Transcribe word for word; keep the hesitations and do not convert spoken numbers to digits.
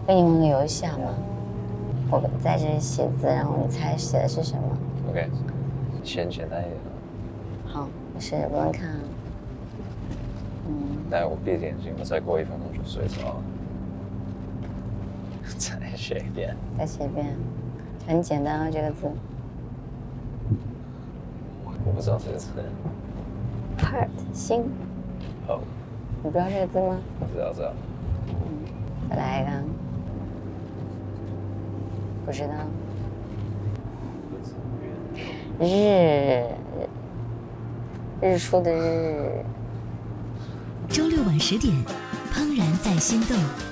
跟你玩个游戏好吗？我在这里写字，然后你猜写的是什么 ？OK， 先简单一点。 好，没事，不用看啊。嗯。 但我闭着眼睛，我再过一分钟就睡着了。再写一遍。 再写一遍，很简单啊，这个字。 我不知道这个字。 Heart 心。 哦。 你不知道这个字吗？ 知道知道。 嗯，再来一个。不知道。日，日出的日。 周六晚十点，怦然在心动。